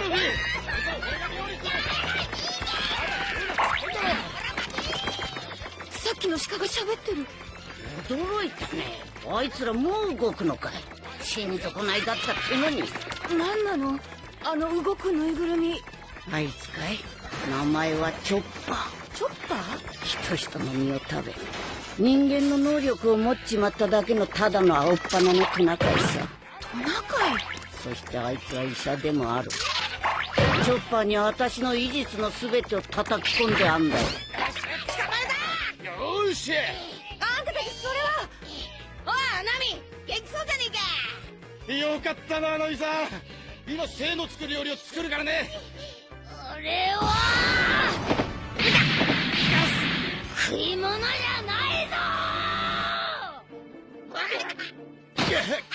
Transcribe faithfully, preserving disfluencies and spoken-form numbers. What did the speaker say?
さっきの鹿が喋ってる。 驚いたね。あいつらもう動くのかい。死に損ないだったってのに。 何なのあの動くぬいぐるみ。 あいつかい。名前はチョッパー。 チョッパー？ 人々の身を食べ人間の能力を持っちまっただけのただの青っ鼻のトナカイさ。 トナカイ？ そしてあいつは医者でもある。チョッパーに私の医術の全てを叩き込んであんだよ。 よーし。 あんたたちそれは。おいナミ、元気そうじゃねえか。よかったなナミさん。今精のつく料理を作るからね。 俺は食い物じゃないぞ。